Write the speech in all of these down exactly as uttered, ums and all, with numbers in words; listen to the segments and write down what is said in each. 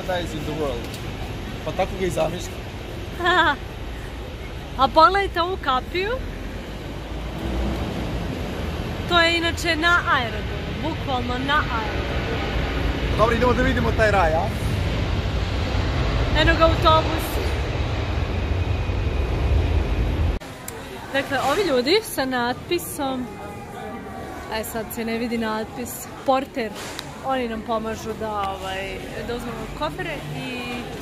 paradise in the world. Pa tako ga i zamišljam. A pogledajte ovu kapiju. To je inače na aerodromu, bukvalno na aerodromu. Dobro, idemo da vidimo taj raj, a? Eno ga autobus. Dakle, ovi ljudi sa natpisom, aj sad se ne vidi natpis, porter, oni nam pomažu da, ovaj, da uzmemo kofere i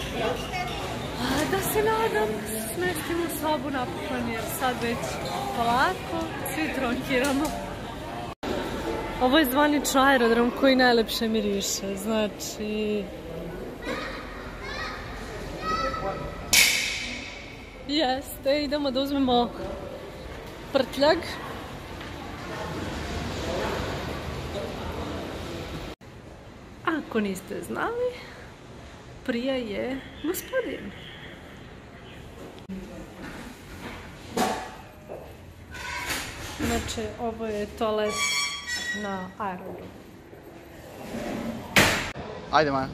da se nadam smestimo sobu napokon jer sad već polako svi tronkiramo. Ovo je zvanično aerodrom koji najlepše miriše, znači... Jeste, idemo da uzmemo prtljag. Ako niste znali, Prija je gospodin. Znači, ovo je toalet na aerodromu. Ajde, Maja.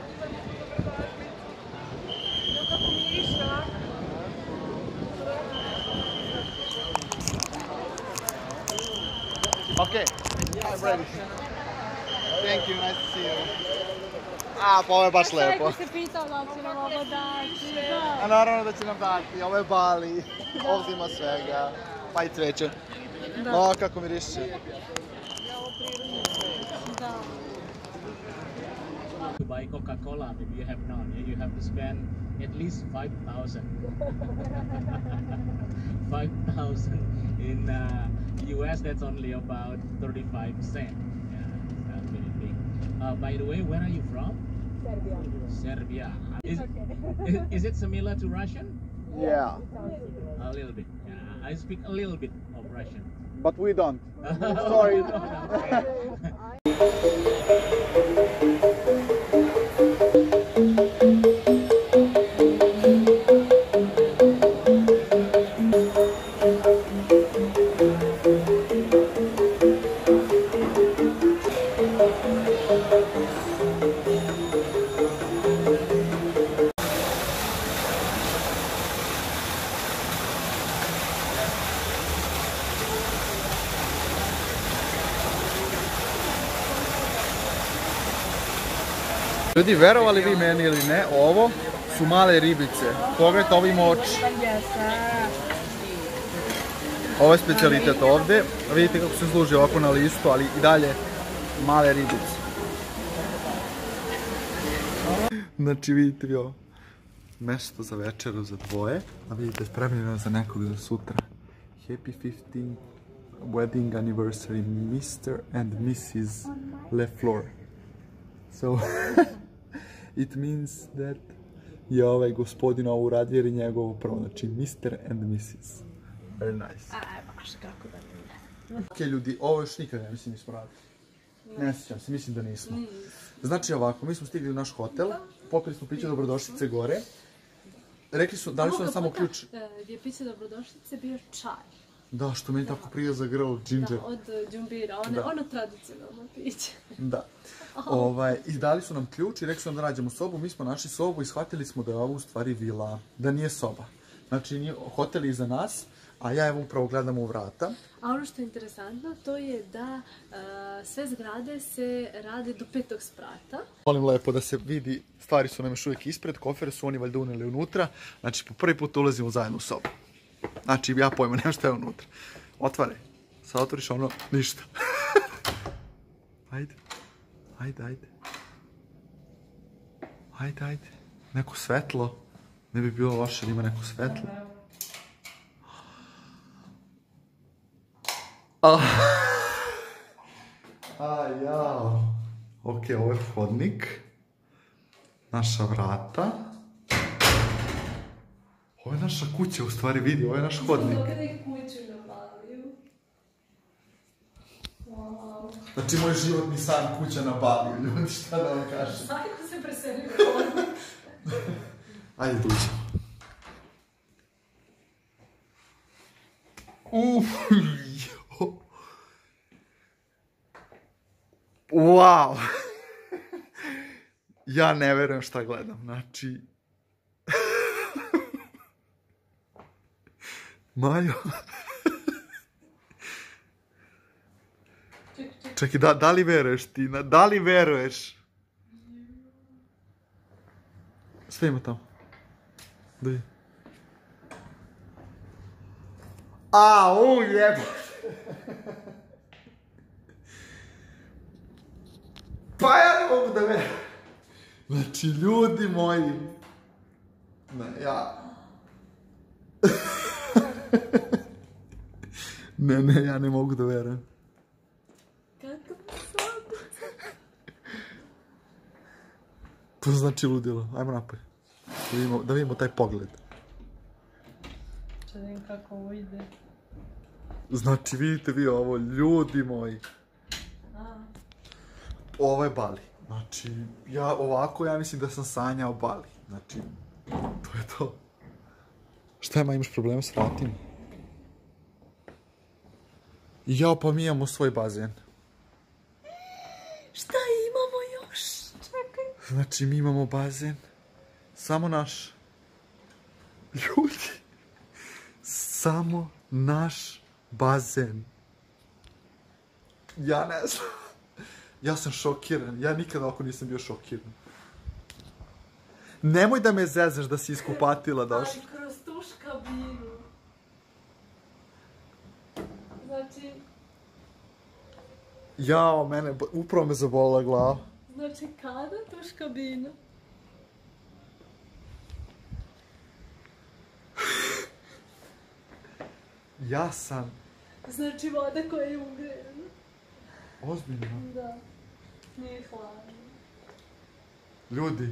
Okay, I'm ready. Thank you, nice to see you. A, pa ovo je baš lepo. Sve se pitao da će nam ovo dati, da. A naravno da će nam dati, ovo je Bali, ovdje ima svega, pa i cveće. O, kako miriše. Da. To buy Coca-Cola, maybe you have none. You have to spend at least five thousand. five thousand in uh, U S. That's only about thirty-five cents. Yeah, that's very big. Uh, by the way, where are you from? Serbia. Serbia. Is, Okay. is, is it similar to Russian? Yeah, A little bit. Yeah, I speak a little bit of Russian. but we don't. Sorry. Ljudi, verovali vi meni ili ne, ovo su male ribice. Pogledajte, ovo ima oči. Ovo je specijalitet ovdje. Vidite kako se služi ovako na listu, ali i dalje male ribice. Znači, vidite vi ovo. Mesto za večeru za dvoje. A vidite, spremljeno za nekog za sutra. Happy fifteenth wedding anniversary, mister and missus LeFleur. So, it means that je ovaj gospodin ovo uradio jer je njegovo prvo, znači mister and missus Very nice. Aj, baš kako da ne. Ok, ljudi, ovo još nikad ne mislim nismo radili. Ne sjećam se, mislim da nismo. Znači ovako, mi smo stigli u naš hotel, popili smo piće dobrodošlice gore. Rekli su, dali su nam samo ključ. Gdje je piće dobrodošlice bio čaj. Da, što meni tako prija za grl, ginger. Da, od džumbira, ono, ono tradicionalno piće. Da. Ovaj, i dali su nam ključ i rekli su nam da nađemo sobu, mi smo našli sobu i shvatili smo da je ovo u stvari vila, da nije soba. Znači, nije hotel iza nas, a ja evo upravo gledam u vrata. A ono što je interesantno, to je da uh, sve zgrade se rade do petog sprata. Molim lepo da se vidi, stvari su nam još uvijek ispred, kofere su oni valjda unijeli unutra, znači po prvi put ulazimo zajedno u sobu. Znači, ja pojma, nema što je unutra. Otvaraj. Sad otvoriš ono, ništa. Ajde. Ajde, ajde. Ajde, ajde. Neko svetlo. Ne bi bilo loše da ima neko svetlo. Ah. A, jao. Ok, ovo je hodnik. Naša vrata. Ovo je naša kuća, u stvari vidi, ovo je naš hodnik. Kada je kuću na Baliju. Wow. Znači, moj životni san kuća na Baliju, ljudi, šta da vam kažem? Svakako se preselio u hodnik. Ajde, dođemo. Uff, jo. Wow. Ja ne verujem šta gledam, znači... Majo... Čekaj, da, da li veruješ ti? Da li veruješ? Sve ima tamo. Da vidim. A, u, jebote. Pa ja ne mogu da verujem. Znači, ljudi moji. Ne, ja... Ne, ne, ja ne mogu da verujem. To znači ludilo. Ajmo napoj. Da vidimo, da vidimo taj pogled. Če vidim kako ovo ide. Znači, vidite vi ovo, ljudi moji. Ovo je Bali. Znači, ja ovako, ja mislim da sam sanjao Bali. Znači, to je to. Šta ima, imaš problema s vratima? Jao, pa mi imamo svoj bazen. Šta imamo još? Čekaj. Znači, mi imamo bazen. Samo naš. Ljudi. Samo naš bazen. Ja ne znam. Ja sam šokiran. Ja nikada ovako nisam bio šokiran. Nemoj da me zezaš da si iskupatila došla. Ali kroz tuš kabinu. Znači... Jao, mene, upravo me zabolila glava. Znači, kada tuš kabina? Ja sam... Znači, voda koja je ugrejena. Ozbiljno? Da. Nije hladno. Ljudi.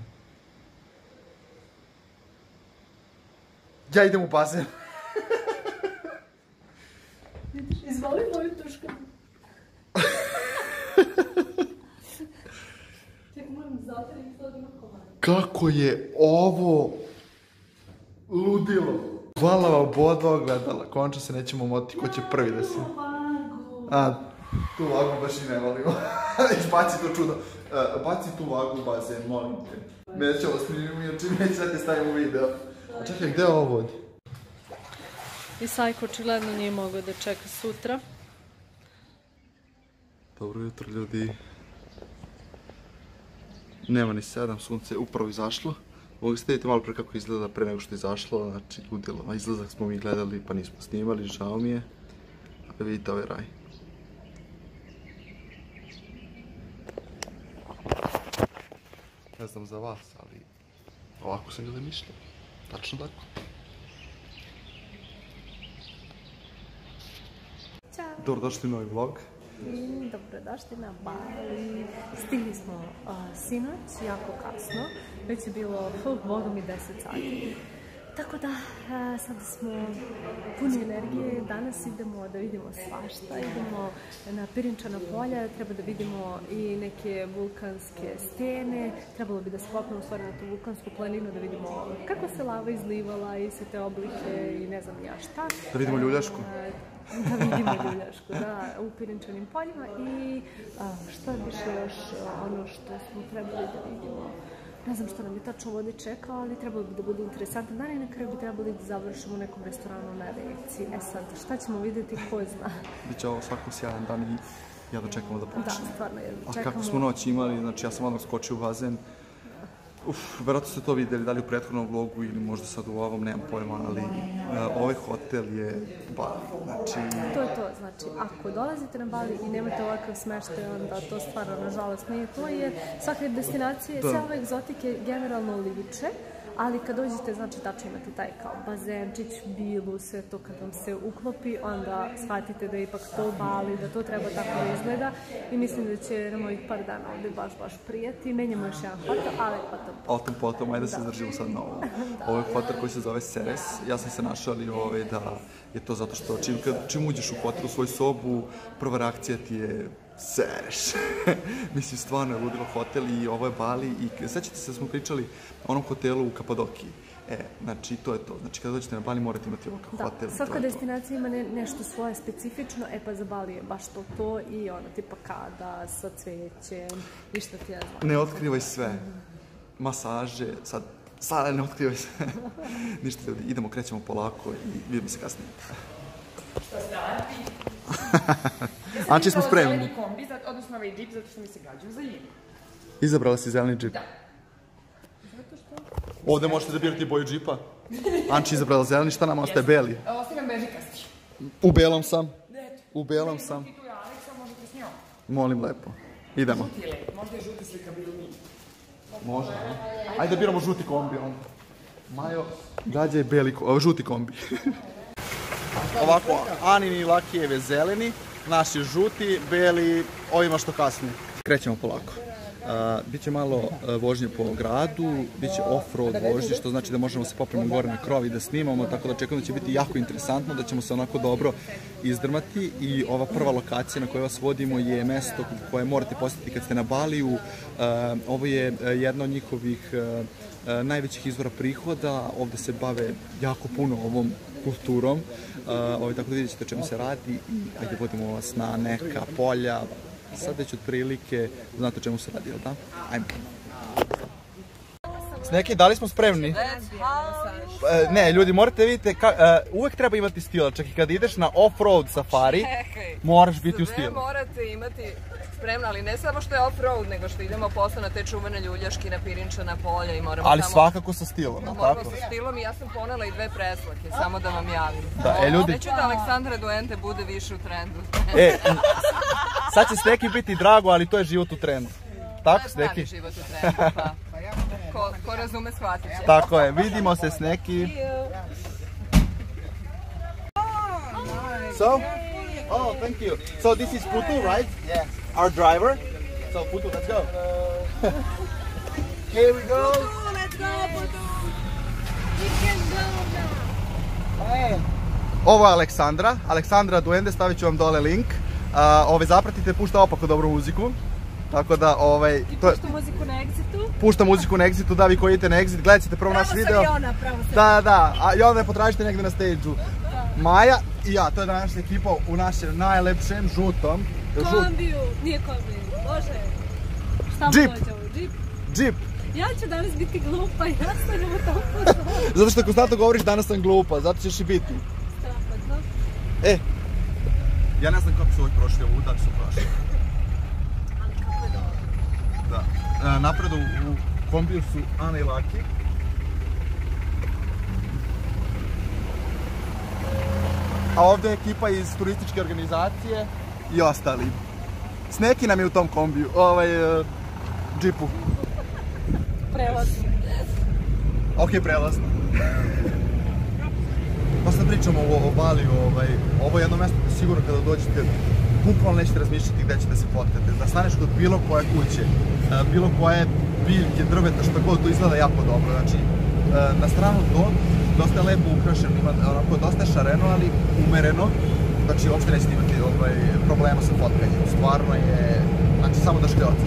Ja idem u bazen. Izvoli moju tuš kabinu. Ček, moram zatim i to da ima komad. Kako je ovo ludilo. Hvala vam bod ogledala. Končno se nećemo moti ko će prvi da se... A, tu vagu baš i ne volimo. Baci to čudo. Baci tu vagu u bazen, molim te. Nećemo snimimo, jer čim neće da te stavimo u video. A čekaj, gde ovo vodi? I Sajko očigledno nije mogao da čeka sutra. Dobro jutro, ljudi. Nema ni sedam, sunce je upravo izašlo. Mogli ste vidjeti malo pre kako izgleda pre nego što je izašlo, znači ludilo. A izlazak smo mi gledali pa nismo snimali, žao mi je. A vidite ovaj raj. Ne znam za vas, ali ovako sam ga zamišljao. Tačno tako. Ćao! Dobrodošli u novi vlog. I dobrodošli na Bali. Stigli smo uh, sinoć, jako kasno. Već je bilo, uh, boga mi, deset sati. Tako da, uh, sada smo puni energije. Danas idemo da vidimo svašta. Idemo na Pirinčana polja, treba da vidimo i neke vulkanske stene. Trebalo bi da se popnemo u stvari na tu vulkansku planinu, da vidimo kako se lava izlivala i sve te oblike i ne znam ja šta. Da vidimo ljuljašku. Da vidimo ljuljašku, da, u Pirinčanim poljima i a, šta više još ono što smo trebali da vidimo. Ne znam što nam je tačno ovdje čekao, ali trebalo bi da bude interesantan dan i na kraju bi trebali da završimo u nekom restoranu na Reci. E sad, šta ćemo vidjeti, ko zna. Biće ovo svako sjajan dan i ja da čekamo da počne. Da, stvarno je da čekamo. A kako smo noć imali, znači ja sam odmah skočio u bazen. Uf, verovatno ste to vidjeli, da li u prethodnom vlogu ili možda sad u ovom, nemam pojma, ali uh, ovaj hotel je Bali, znači... To je to, znači, ako dolazite na Bali i nemate ovakav smeštaj, onda to stvarno, nažalost, nije to, jer svake destinacije, sve ove egzotike generalno liče, ali kad dođete, znači, tačno imate taj kao bazenčić, bilu, sve to kad vam se uklopi, onda shvatite da je ipak to Bali, da to treba tako da izgleda i mislim da će na mojih par dana ovdje baš, baš prijeti. Menjamo još jedan hotel, ali potom... Potom, potom, ajde da se zdržimo sad na ovo. Ovo je hotel koji se zove Ceres. Ja sam se našalio ove da je to zato što čim, kad, čim uđeš u hotel, u svoju sobu, prva reakcija ti je Ceres. Mislim, stvarno je ludilo hotel i ovo je Bali i sećate se da smo pričali o onom hotelu u Kapadokiji. E, znači, to je to. Znači, kada dođete na Bali morate imati ovakav hotel. Da, svaka destinacija ima ne, nešto svoje specifično, e pa za Bali je baš to to i ono, tipa kada, sa cvećem i šta ti ja znam. Ne otkrivaj sve. masaže, sad, sad ne otkrivaj se. Ništa ljudi, idemo, krećemo polako i vidimo se kasnije. Što se radi? Anči, smo spremni. Ja sam izabrala zeleni kombi, odnosno ovaj džip, zato što mi se gađaju za jivu. Izabrala si zeleni džip? Da. Zato što... Ovdje možete da birate boju džipa. Anči izabrala zeleni, šta nam ostaje beli? Ostavim bežikasti. U belom sam. U belom sam. I tu je Aleksa, možete s njom. Molim lepo. Idemo. Žuti je lep, možda je žuti slika bilo mi. Može. Ajde da biramo žuti kombi onda. Majo, gađa je beli, žuti kombi. Ovako, Anini Lakijeve zeleni, naši žuti, beli, ovima što kasnije. Krećemo polako. Uh, biće malo uh, vožnje po gradu, biće off-road vožnje, što znači da možemo se popnemo gore na krov i da snimamo, tako da čekam da će biti jako interesantno, da ćemo se onako dobro izdrmati. I ova prva lokacija na kojoj vas vodimo je mesto koje morate posjetiti kad ste na Baliju. Uh, ovo je jedna od njihovih uh, uh, najvećih izvora prihoda, ovdje se bave jako puno ovom kulturom, uh, ovaj, tako da vidjet ćete o čemu se radi i ajde vodimo vas na neka polja. Sad već otprilike znate o čemu se radi, jel da? Ajmo. Sneki, da li smo spremni? Ne, ljudi, morate vidjeti, uvek treba imati stila, čak i kad ideš na off-road safari, moraš biti u stilu. Sve morate imati spremno, ali ne samo što je off-road, nego što idemo posle na te čuvene ljuljaški, na Pirinčana polja i moramo ali samo... svakako sa stilom, moramo tako? sa stilom i ja sam ponela i dve preslake, samo da vam javim. Da, e, ljudi... Neću da Aleksandra Duente bude više u trendu. E, sad će Sneki biti drago, ali to je život u trendu. Tako, Sneki? To je život u trendu, pa. Ko, ko razume, shvatit će. Tako je, vidimo se, Sneki. So, oh, thank you. So this is Putu, right? Yes. Our driver. So Putu, let's go. Here we go. Let's go, Putu! We can go now! Hey. Ovo je Aleksandra. Aleksandra Duende, stavit ću vam dole link. Uh, ove zapratite, pušta opako dobru muziku. Tako da, ovaj... I pušta muziku na Exitu? Pušta muziku na Exitu, da vi koji idete na Exit, gledat ćete prvo naš video. Pravo sam i ona, pravo sam. Da, da, a i onda je potražite negdje na stage-u. Maja i ja, to je današnja ekipa u našem najlepšem žutom. Kombiju, nije kombiju, bože. Šta mu dođe ovo, džip? Džip. Ja ću danas biti glupa, ja sam u tom poslu. Zato što konstantno govoriš danas sam glupa, zato ćeš i biti. Strahotno. E, ja ne znam kako su ovih prošli ovu, da li su prošli. Ali kako je dobro. Da. E, napred u, u kombiju su Ana i Laki. A ovdje je ekipa iz turističke organizacije i ostali. Sneki nam je u tom kombiju, ovaj, uh, džipu. Prelazno. Ok, prelazno. Pa sad pričamo o, o Baliju, ovaj, ovo je jedno mjesto koje sigurno kada dođete, bukvalno nećete razmišljati gdje ćete se fotkati. Da staneš kod bilo koje kuće, bilo koje biljke, drveta, što god, to izgleda jako dobro. Znači, na stranu to, dosta je lepo ukrašeno, ima onako dosta šareno, ali umereno. Znači, uopšte nećete imati ovaj, problema sa fotkanjem. Stvarno je, znači, samo da škreocaš.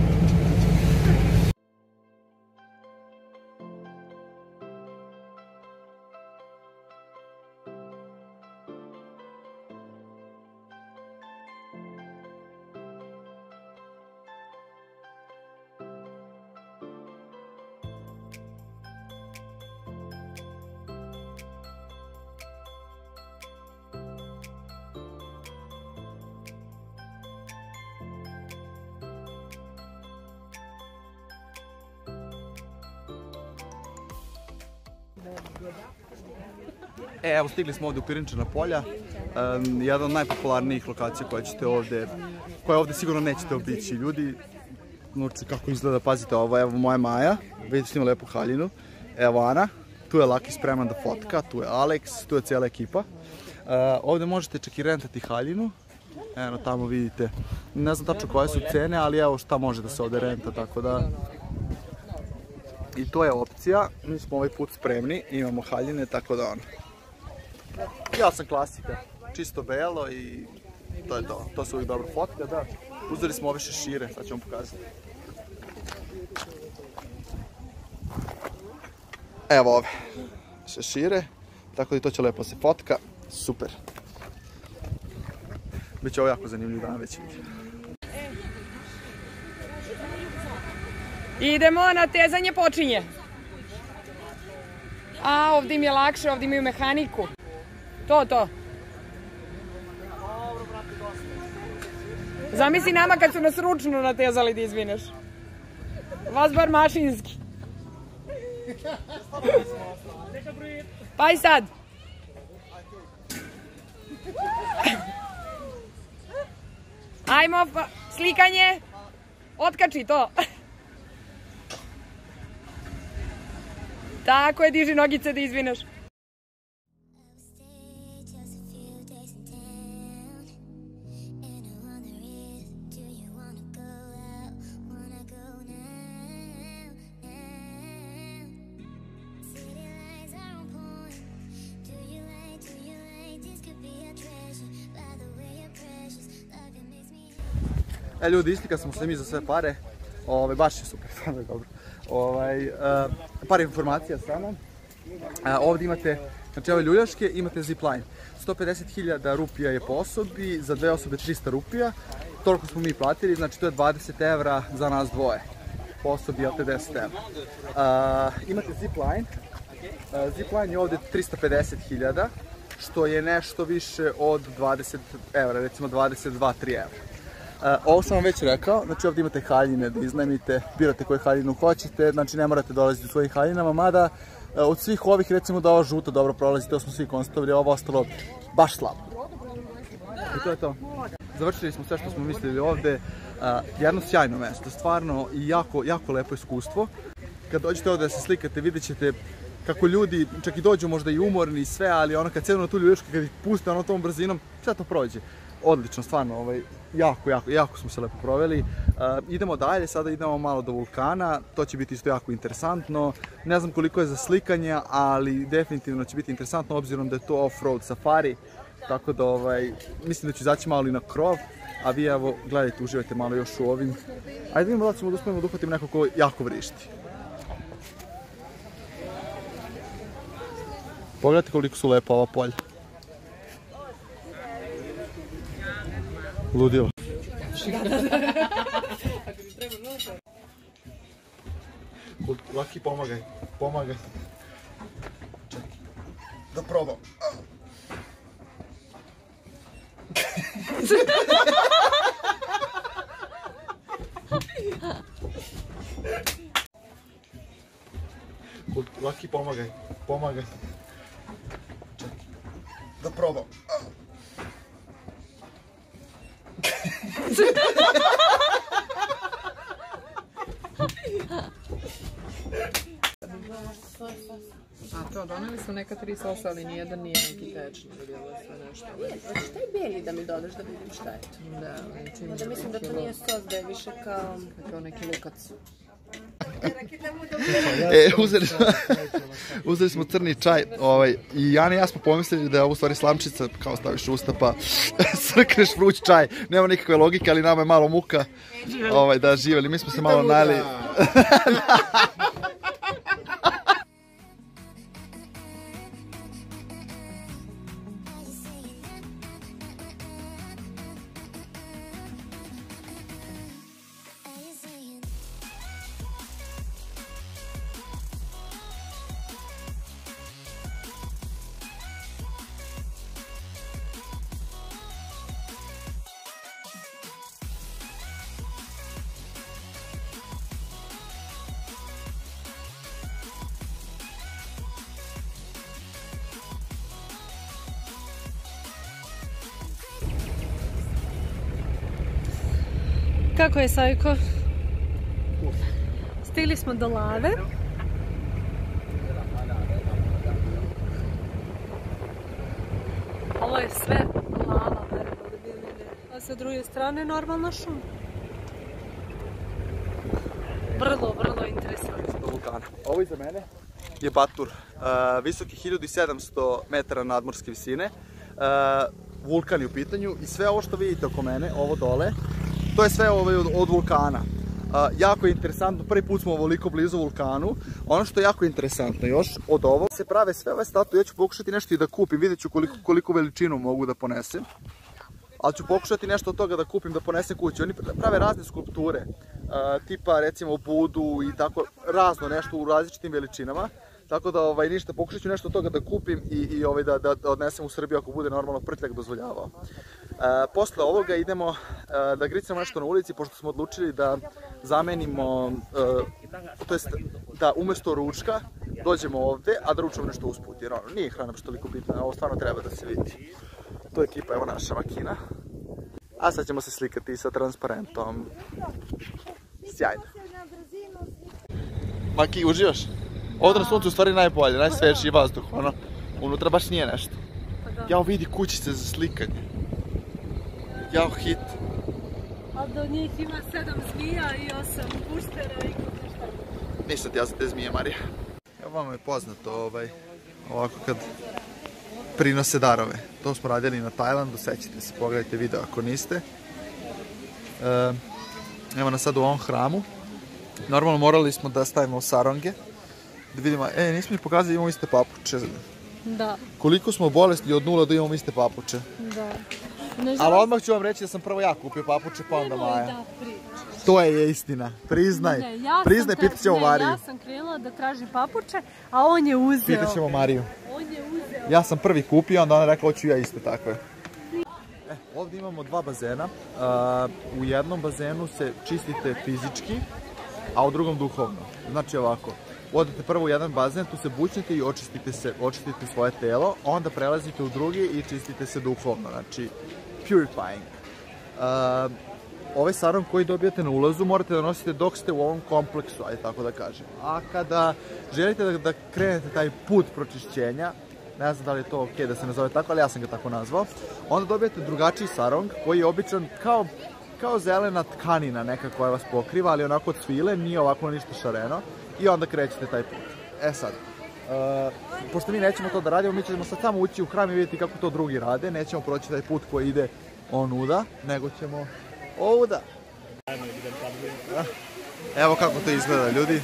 E, evo, stigli smo ovdje u Pirinčana polja, um, jedna od najpopularnijih lokacija koje ćete ovdje, koje ovdje sigurno nećete obići. Ljudi, znači kako izgleda, pazite ovo, evo moja Maja, vidite što ima lepu haljinu, evo Ana, tu je Laki spreman da fotka, tu je Alex, tu je cijela ekipa. Uh, ovdje možete čak i rentati haljinu, evo tamo vidite, ne znam tačno koje su cene, ali evo šta može da se ovdje renta, tako da... I to je opcija, mi smo ovaj put spremni, imamo haljine, tako da ono. Ja sam klasika, čisto belo i to je to, to su uvijek dobro fotke, da. Uzeli smo ove šešire, sad ću vam pokazati. Evo ove šešire, tako da to će lepo se fotka, super. Biće ovo jako zanimljiv dan već vidio. Idemo, natezanje počinje. A, ovdje im je lakše, ovdje imaju mehaniku. To, to. Zamisli nama kad su nas ručno natezali da izvineš. Vas bar mašinski. Pa i sad. Ajmo, slikanje. Otkači to. Tako je, diži nogice da izvineš. E ljudi, isti kad smo se mi za sve pare, ovaj, baš je super, stvarno je dobro. Ovaj, uh, par informacija samo. Uh, ovdje imate, znači ove ljuljaške, imate zipline. sto pedeset hiljada rupija je po osobi, za dve osobe trista rupija. Toliko smo mi platili, znači to je dvadeset evra za nas dvoje. Po osobi je deset evra. Uh, imate zipline. Uh, zipline je ovdje trista pedeset hiljada, što je nešto više od dvadeset evra, recimo dvadeset dva do tri evra. Uh, ovo sam vam već rekao, znači ovdje imate haljine da iznajmite, birate koju haljinu hoćete, znači ne morate dolaziti u svojim haljinama, mada uh, od svih ovih recimo da ova žuta dobro prolazi, to smo svi konstatovali, ovo ostalo baš slabo. I to je to. Završili smo sve što smo mislili ovdje, uh, jedno sjajno mjesto, stvarno i jako, jako lepo iskustvo. Kad dođete ovdje da se slikate, vidjet ćete kako ljudi čak i dođu možda i umorni i sve, ali ono kad sednu na tu ljuljašku, kad ih puste ono tom brzinom, sve to prođe. Odlično, stvarno, ovaj, jako, jako, jako smo se lepo proveli. Uh, idemo dalje, sada idemo malo do vulkana, to će biti isto jako interesantno. Ne znam koliko je za slikanje, ali definitivno će biti interesantno obzirom da je to off-road safari. Tako da, ovaj, mislim da ću izaći malo i na krov, a vi evo, gledajte, uživajte malo još u ovim. Ajde vidimo da ćemo da uspijemo da uhvatimo neko ko jako vrišti. Pogledajte koliko su lepa ova polja. Ludilo. Laki, pomagaj, pomagaj. Čekaj, da probam. Laki, pomagaj, pomagaj. Čekaj, da probam. A to, doneli su neka tri sosa, ali nijedan nije neki tečni, vidjelo sve nešto. Hoćeš taj bijeli da mi dodaš da vidim šta je to? Da, čini Da mislim da to nije sos, da je više kao... kao neki lukac. E, uzeli smo, uzeli smo crni čaj, ovaj, i Jana i ja smo pomislili da je ovo u stvari slamčica, kao staviš u usta pa srkneš vruć čaj. Nema nikakve logike, ali nama je malo muka ovaj, da živjeli. Mi smo se malo najeli. Kako je, Sajko? Stigli smo do lave. Ovo je sve lava, verovali bi ili ne. A sa druge strane normalna šuma. Vrlo, vrlo interesantno. Ovo iza mene je Batur, uh, visoki hiljadu sedamsto metara nadmorske visine. Uh, vulkan je u pitanju i sve ovo što vidite oko mene, ovo dole, to je sve ovaj od, od vulkana. Uh, jako je interesantno, prvi put smo ovoliko blizu vulkanu. Ono što je jako interesantno još od ovo se prave sve ove statue, ja ću pokušati nešto i da kupim, vidjet ću koliko, koliko veličinu mogu da ponesem. ali ću pokušati nešto od toga da kupim, da ponesem kući. Oni prave razne skulpture, tipa recimo Budu i tako, razno nešto u različitim veličinama. Tako da ovaj, ništa, pokušat ću nešto od toga da kupim i, i ovaj, da, da, da odnesem u Srbiju ako bude normalno prtljak dozvoljavao. E, posle ovoga idemo e, da gricamo nešto na ulici, pošto smo odlučili da zamenimo, e, to jest da umjesto ručka dođemo ovde, a da ručamo nešto usput, jer ono, nije hrana baš toliko bitna, ovo stvarno treba da se vidi. To je ekipa, evo naša makina. A sad ćemo se slikati sa transparentom. Sjajno. Maki, uživaš? Ovdje na suncu u stvari najbolje, najsvežiji vazduh, ono, unutra baš nije nešto. Jao, vidi kućice za slikanje. Jao, hit. A do njih ima sedam zmija i osam puštera i kod nešto. Ništa ti ja za te zmije, Marija. Evo vama je poznato, ovaj, ovako kad prinose darove. To smo radili na Tajlandu, sećate se, pogledajte video ako niste. E, evo nas sad u ovom hramu. Normalno morali smo da stavimo saronge. Da vidimo, e, nismo mi pokazali da imamo iste papuče. Da. Koliko smo bolesni od nula da imamo iste papuče. Da. Ali odmah ću vam reći da sam prvo ja kupio papuče, pa onda Maja. Da, priča. To je istina, priznaj. Ne, ja priznaj, sam pitat ćemo ne, Mariju. ja sam krenula da tražim papuče, a on je uzeo. Pitat ćemo Mariju. On je uzeo. Ja sam prvi kupio, onda ona rekao, hoću ja isto takve. E, ovdje imamo dva bazena. Uh, u jednom bazenu se čistite fizički, a u drugom duhovno. Znači ovako. Odete prvo u jedan bazen, tu se bućnete i očistite, se, očistite svoje telo, onda prelazite u drugi i čistite se duhovno, znači purifying. Uh, ovaj sarong koji dobijate na ulazu morate da nosite dok ste u ovom kompleksu, ajde tako da kažem. A kada želite da, da krenete taj put pročišćenja, ne znam da li je to ok da se nazove tako, ali ja sam ga tako nazvao, onda dobijate drugačiji sarong koji je običan kao, kao zelena tkanina neka koja vas pokriva, ali onako od svile, nije ovako ništa šareno. I onda krećete taj put. E sad, uh, pošto mi nećemo to da radimo, mi ćemo sad samo ući u hram i vidjeti kako to drugi rade. Nećemo proći taj put koji ide onuda, nego ćemo ovuda. Evo kako to izgleda, ljudi.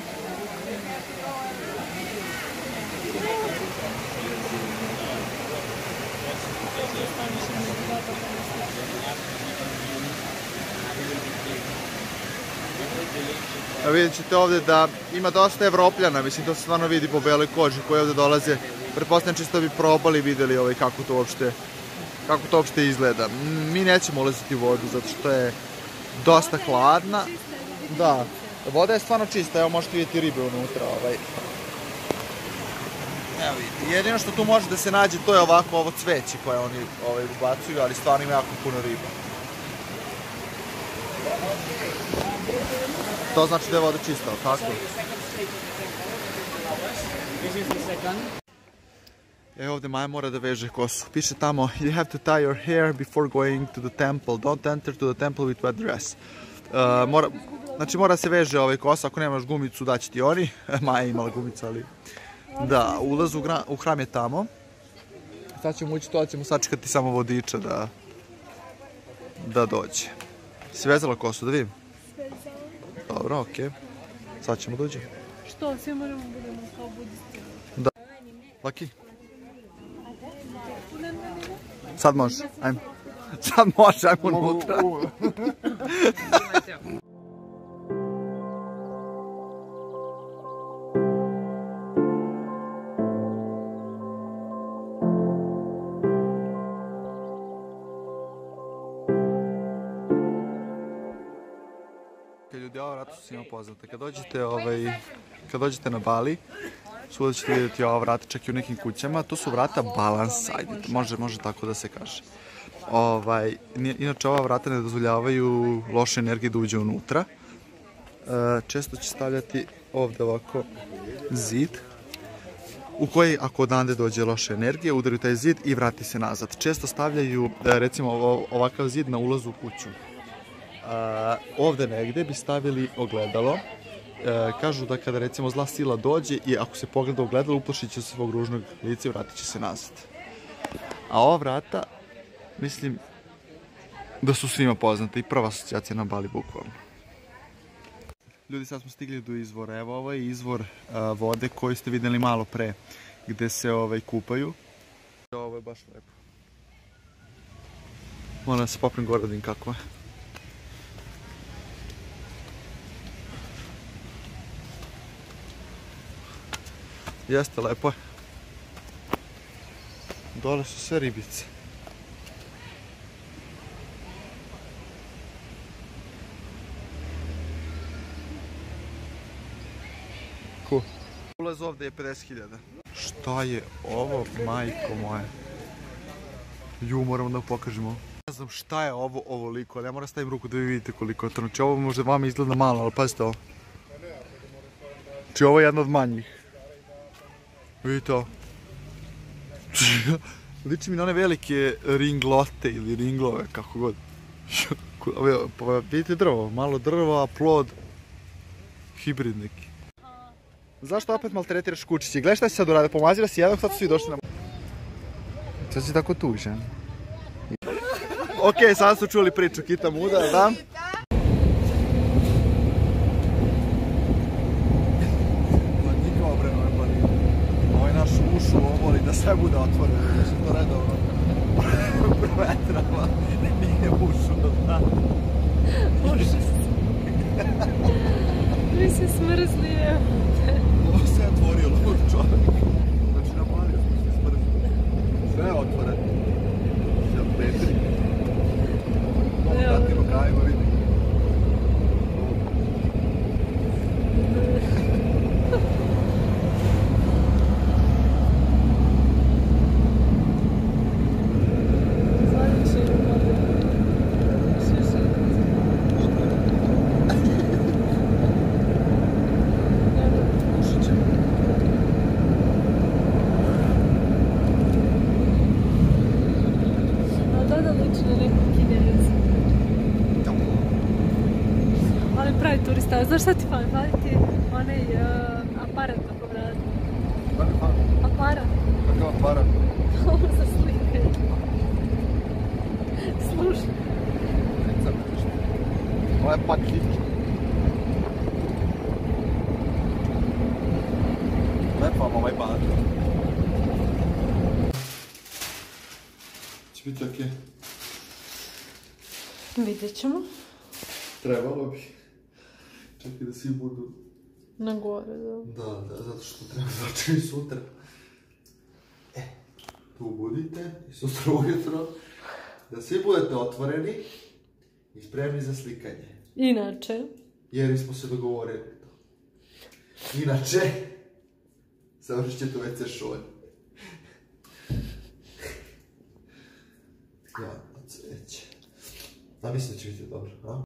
Vidjet ćete ovdje da ima dosta Evropljana, mislim to se stvarno vidi po beloj koži koji ovdje dolaze. Pretpostavljam čisto bi probali i vidjeli ovaj kako to uopšte, kako to uopšte izgleda. Mi nećemo ulaziti u vodu zato što je dosta hladna. Da, voda je stvarno čista, evo možete vidjeti ribe unutra. Ovaj. Evo vidite, jedino što tu može da se nađe to je ovako ovo cveće koje oni ovaj, ubacuju, ali stvarno ima jako puno riba. To znači da je voda čista, tako? E ovdje Maja mora da veže kosu. Piše tamo, you have to tie your hair before going to the temple. Don't enter to the temple with wet dress. Uh, mora, znači mora se veže ovaj kosa, ako nemaš gumicu daći ti oni. Maja je imala gumicu, ali... Da, ulaz u, u hram je tamo. Sad ćemo ući to, ali ćemo sačekati samo vodiča da... da dođe. Si vezala kosu, da vidim? Dobro, okej. Sad ćemo dođi. Što, svi moramo budemo kao budisti? Da. Laki? Sad može, ajmo. Sad može, ajmo unutra. Ljudi, ova vrata su svima poznata. Kad dođete, ovaj, kad dođete na Bali, svuda ćete vidjeti ova vrata, čak i u nekim kućama. To su vrata balance-sided, može, može tako da se kaže. Ovaj, inače, ova vrata ne dozvoljavaju loše energije da uđe unutra. E, često će stavljati ovdje ovako zid, u koji, ako odande dođe loše energije, udari taj zid i vrati se nazad. Često stavljaju, recimo, ovakav zid na ulazu u kuću. Uh, ovdje negdje bi stavili ogledalo. Uh, kažu da kada recimo zla sila dođe i ako se pogleda ogledalo uplašit će se svog ružnog lica i vratit će se nazad. A ova vrata, mislim da su svima poznate i prva asocijacija na Bali bukvalno. Ljudi, sad smo stigli do izvora. Evo, ovo je izvor uh, vode koju ste vidjeli malo pre gdje se ovaj, kupaju. Ovo je baš lepo. Moram da se popnem gore da vidim kako je. Jeste, lepo je. Dole su sve ribice. Cool. Ulaz ovdje je pedeset hiljada. Šta je ovo, majko moje? Ju, moramo da pokažemo. Ne znam šta je ovo ovoliko, ali ja moram stavim ruku da vi vidite koliko je to. Znači ovo možda vama izgleda malo, ali pazite ovo. Znači ovo je jedna od manjih. Vidite ovo. Liči mi na one velike ringlote ili ringlove, kako god. Pa vidite drvo, malo drva, plod. Hibrid neki. Zašto opet maltretiraš kučići? Gledaj šta si sad uradio, pomazila si jednog, sad su svi došli na... Sad si tako tužan. Okej, sad su čuli priču Kita Muda, da? Nikao bre, normali. Ovaj naš ušu oboli da sve bude otvoreno, da se to redovno provetrava. Nije ušu, da. Užas. Mi se smrzli, evo. Ovo se je otvorio lud čovjek. Znači namalio smo se smrzli. Sve je otvoreno. Sve je petri. Ovo pratimo kajima, vidi. Turista, znaš šta ti fali? Fali ti onaj uh, aparat na vratu. Kako je fali? Aparat. Kakav aparat? Ovo za slike. Slušaj. Ovo je paklić. Lepo vam ovaj bar. Će biti okej? Vidjet ćemo. Trebalo bi. Čekaj da svi budu... Na gore, da. Da, da, zato što treba začini sutra. E, tu budite i sutra ujutro. Da svi budete otvoreni i spremni za slikanje. Inače. Jer smo se dogovorili to. Inače, završit ćete u ve ce šolj. Jadno cveće. Da, mislim da će biti dobro, a?